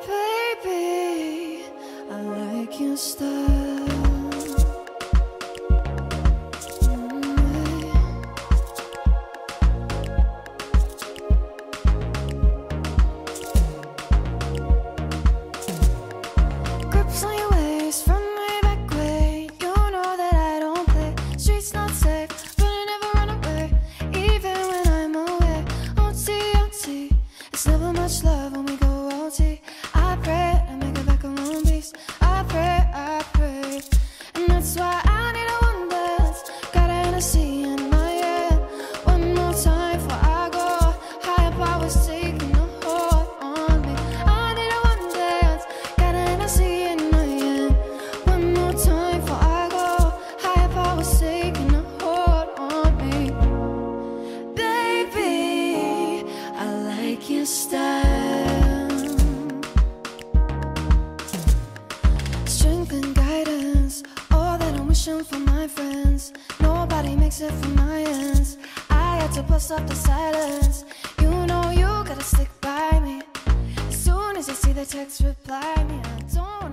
baby, I like your style. Grips on your waist from way back way. You know that I don't play. Streets not safe, but I never run away, even when I'm away. OT, OT, it's never much love when we go OT. I pray I make it back on one piece. I pray, and that's why I need a one dance. Got a Hennessy in my hand. One more time before I go. Higher powers taking a hold on me. I need a one dance. Got a Hennessy in my hand. One more time before I go. Higher powers taking a hold on me. Baby, I like your style. Strength and guidance, all that I'm wishing for my friends. Nobody makes it from my ends. I had to bust up the silence. You know you gotta stick by me. As soon as you see the text, reply me. I don't wanna